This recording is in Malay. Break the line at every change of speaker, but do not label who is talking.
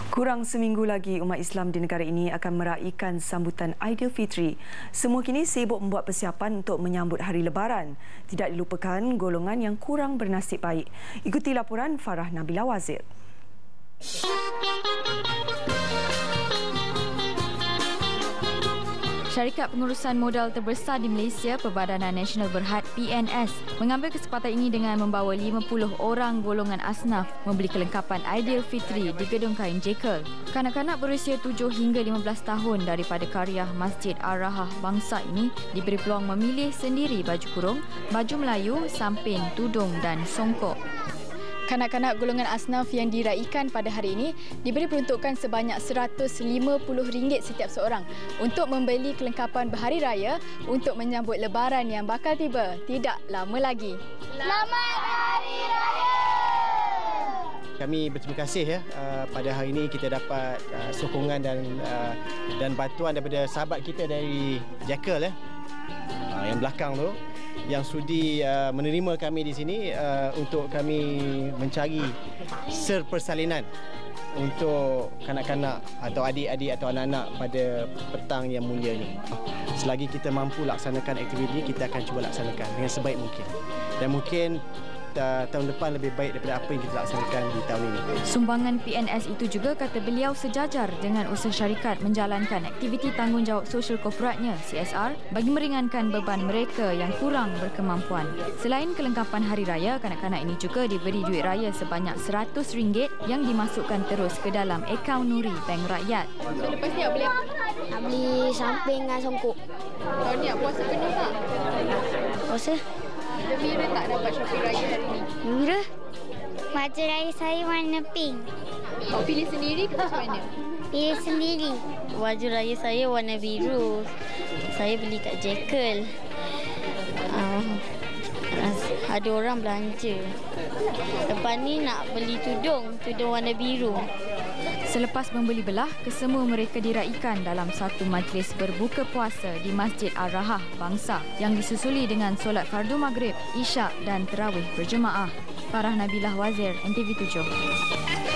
Kurang seminggu lagi umat Islam di negara ini akan meraihkan sambutan Aidilfitri. Semua kini sibuk membuat persiapan untuk menyambut hari Lebaran. Tidak dilupakan golongan yang kurang bernasib baik. Ikuti laporan Farah Nabila Wazir.
Syarikat pengurusan modal terbesar di Malaysia, Perbadanan Nasional Berhad PNS, mengambil kesempatan ini dengan membawa 50 orang golongan asnaf membeli kelengkapan Aidilfitri di Gedung Kain Jekyll. Kanak-kanak berusia 7 hingga 15 tahun daripada Qaryah Masjid Ar-Rahah Bangsa ini diberi peluang memilih sendiri baju kurung, baju Melayu, sampin, tudung dan songkok. Kanak-kanak golongan asnaf yang diraikan pada hari ini diberi peruntukan sebanyak RM150 setiap seorang untuk membeli kelengkapan berhari raya untuk menyambut Lebaran yang bakal tiba tidak lama lagi.
Selamat Hari Raya!
Kami berterima kasih pada hari ini kita dapat sokongan dan bantuan daripada sahabat kita dari Jekyll yang belakang tu, yang sudi menerima kami di sini untuk kami mencari persalinan untuk kanak-kanak atau adik-adik atau anak-anak pada petang yang mulia ini. Selagi kita mampu laksanakan aktiviti, kita akan cuba laksanakan dengan sebaik mungkin. Dan mungkin tahun depan lebih baik daripada apa yang kita laksanakan di tahun ini.
Sumbangan PNS itu juga, kata beliau, sejajar dengan usaha syarikat menjalankan aktiviti tanggungjawab sosial korporatnya CSR bagi meringankan beban mereka yang kurang berkemampuan. Selain kelengkapan hari raya, kanak-kanak ini juga diberi duit raya sebanyak RM100 yang dimasukkan terus ke dalam akaun Nuri Bank Rakyat.
So lepas ni nak beli samping dengan songkok.
Tahun ni puasa penuh tak?
Puasa?
Gembira tak dapat shopping raya hari ni?
Gembira? Baju raya saya warna pink.
Awak pilih sendiri ke macam mana?
Pilih sendiri. Baju raya saya warna biru. Saya beli kat Jekyll. Ada orang belanja. Lepas ni nak beli tudung warna biru.
Selepas membeli belah, kesemua mereka diraikan dalam satu majlis berbuka puasa di Masjid Ar-Rahah Bangsa yang disusuli dengan solat fardu maghrib, isyak dan tarawih berjemaah. Farah Nabila Wazir, NTV 7.